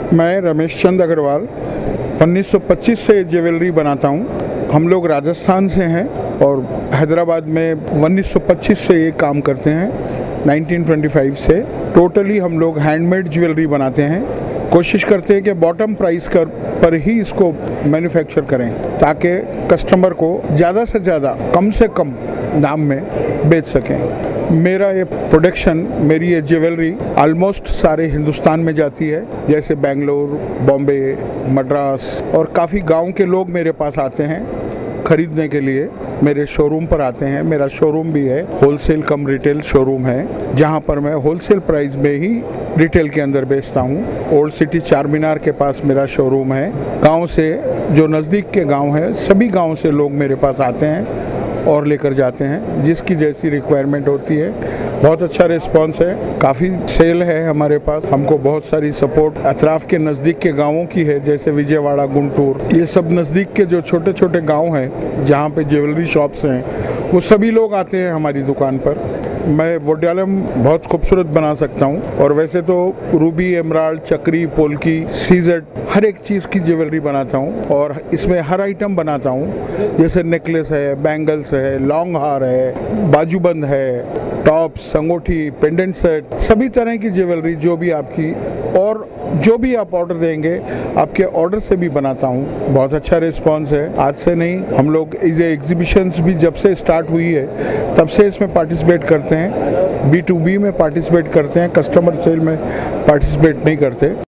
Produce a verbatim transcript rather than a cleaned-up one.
मैं रमेश चंद अग्रवाल उन्नीस सौ पच्चीस से ज्वेलरी बनाता हूँ। हम लोग राजस्थान से हैं और हैदराबाद में उन्नीस सौ पच्चीस से ये काम करते हैं। उन्नीस सौ पच्चीस से टोटली हम लोग हैंडमेड ज्वेलरी बनाते हैं। कोशिश करते हैं कि बॉटम प्राइस कर पर ही इसको मैन्युफैक्चर करें ताकि कस्टमर को ज़्यादा से ज़्यादा कम से कम दाम में बेच सकें। मेरा ये प्रोडक्शन, मेरी ये ज्वेलरी ऑलमोस्ट सारे हिंदुस्तान में जाती है, जैसे बेंगलोर, बॉम्बे, मद्रास, और काफ़ी गांव के लोग मेरे पास आते हैं खरीदने के लिए। मेरे शोरूम पर आते हैं। मेरा शोरूम भी है, होलसेल कम रिटेल शोरूम है, जहां पर मैं होलसेल प्राइस में ही रिटेल के अंदर बेचता हूं। ओल्ड सिटी चार मीनार के पास मेरा शोरूम है। गांव से, जो नज़दीक के गांव हैं, सभी गांव से लोग मेरे पास आते हैं और लेकर जाते हैं, जिसकी जैसी रिक्वायरमेंट होती है। बहुत अच्छा रिस्पांस है, काफ़ी सेल है हमारे पास। हमको बहुत सारी सपोर्ट अतराफ के नज़दीक के गांवों की है, जैसे विजयवाड़ा, गुंटूर, ये सब नज़दीक के जो छोटे छोटे गांव हैं जहां पे ज्वेलरी शॉप्स हैं, वो सभी लोग आते हैं हमारी दुकान पर। मैं वोडियालम बहुत खूबसूरत बना सकता हूँ, और वैसे तो रूबी, एमराल्ड, चक्री, पोल्की, सीजेड, हर एक चीज़ की ज्वेलरी बनाता हूँ। और इसमें हर आइटम बनाता हूँ, जैसे नेकलेस है, बैंगल्स है, लॉन्ग हार है, बाजूबंद है, टॉप्स, अंगूठी, पेंडेंट सेट, सभी तरह की ज्वेलरी जो भी आपकी, और जो भी आप ऑर्डर देंगे आपके ऑर्डर से भी बनाता हूँ। बहुत अच्छा रिस्पांस है। आज से नहीं, हम लोग इस एग्जीबिशंस भी जब से स्टार्ट हुई है तब से इसमें पार्टिसिपेट करते हैं। बी टू बी में पार्टिसिपेट करते हैं, कस्टमर सेल में पार्टिसिपेट नहीं करते।